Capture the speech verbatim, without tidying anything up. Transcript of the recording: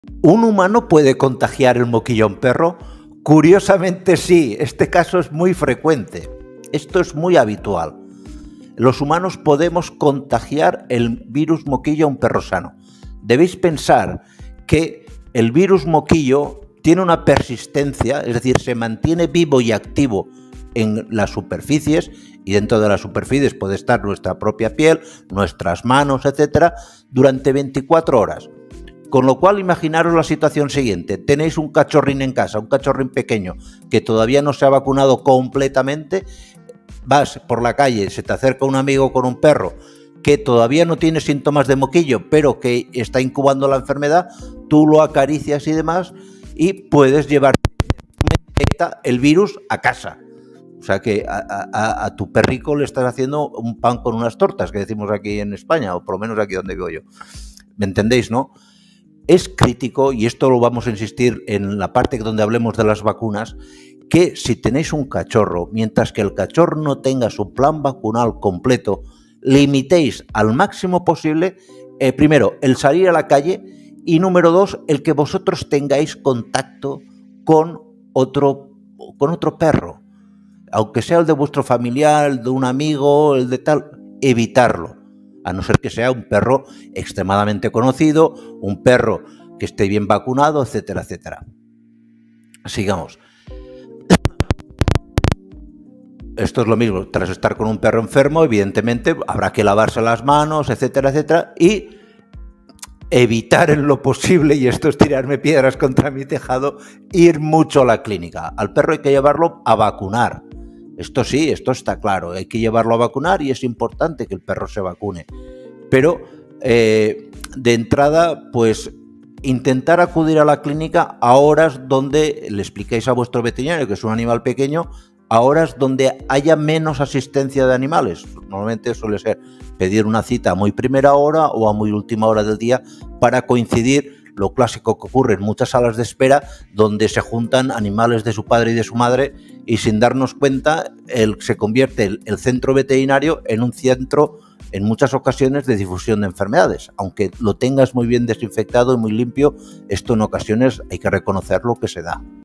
¿Un humano puede contagiar el moquillo a un perro? Curiosamente sí, este caso es muy frecuente. Esto es muy habitual. Los humanos podemos contagiar el virus moquillo a un perro sano. Debéis pensar que el virus moquillo tiene una persistencia, es decir, se mantiene vivo y activo en las superficies, y dentro de las superficies puede estar nuestra propia piel, nuestras manos, etcétera, durante veinticuatro horas. Con lo cual, imaginaros la situación siguiente. Tenéis un cachorrín en casa, un cachorrín pequeño, que todavía no se ha vacunado completamente. Vas por la calle, se te acerca un amigo con un perro que todavía no tiene síntomas de moquillo, pero que está incubando la enfermedad, tú lo acaricias y demás, y puedes llevar el virus a casa. O sea que a, a, a tu perrico le estás haciendo un pan con unas tortas, que decimos aquí en España, o por lo menos aquí donde vivo yo. ¿Me entendéis, no? Es crítico, y esto lo vamos a insistir en la parte donde hablemos de las vacunas, que si tenéis un cachorro, mientras que el cachorro no tenga su plan vacunal completo, limitéis al máximo posible, eh, primero, el salir a la calle, y número dos, el que vosotros tengáis contacto con otro, con otro perro. Aunque sea el de vuestro familiar, el de un amigo, el de tal, evitarlo. A no ser que sea un perro extremadamente conocido, un perro que esté bien vacunado, etcétera, etcétera. Sigamos. Esto es lo mismo, tras estar con un perro enfermo, evidentemente habrá que lavarse las manos, etcétera, etcétera, y evitar en lo posible, y esto es tirarme piedras contra mi tejado, ir mucho a la clínica. Al perro hay que llevarlo a vacunar. Esto sí, esto está claro, hay que llevarlo a vacunar y es importante que el perro se vacune. Pero eh, de entrada, pues intentar acudir a la clínica a horas donde le expliquéis a vuestro veterinario que es un animal pequeño, a horas donde haya menos asistencia de animales. Normalmente suele ser pedir una cita a muy primera hora o a muy última hora del día para coincidir. Lo clásico que ocurre en muchas salas de espera donde se juntan animales de su padre y de su madre y sin darnos cuenta el, se convierte el, el centro veterinario en un centro en muchas ocasiones de difusión de enfermedades. Aunque lo tengas muy bien desinfectado y muy limpio, esto en ocasiones hay que reconocerlo que se da.